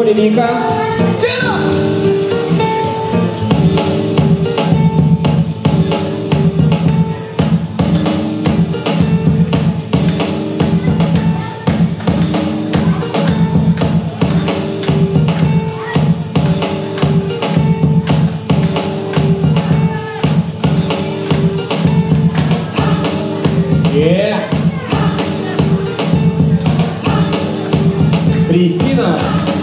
походе, Вика. Кристина.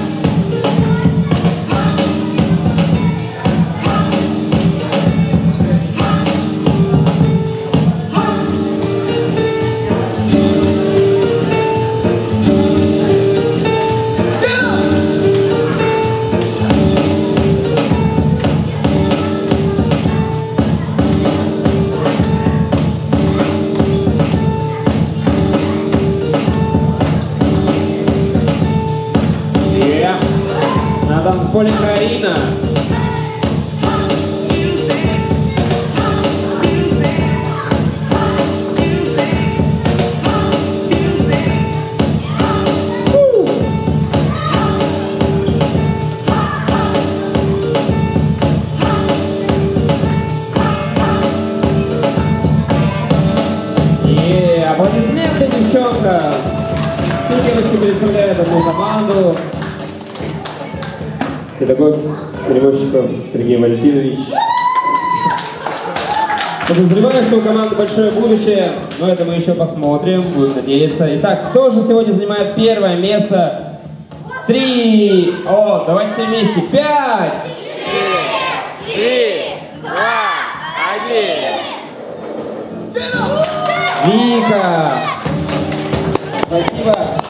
На танцполе Карина. Аплодисменты, девчонка! Девочки представляют одну команду. Педагог переводчиков Сергей Валентинович. Подозреваю, что у команды большое будущее, но это мы еще посмотрим, будем надеяться. Итак, кто же сегодня занимает первое место? 3, давайте все вместе. 5, 4, 3, 2, 1. Вика. Спасибо.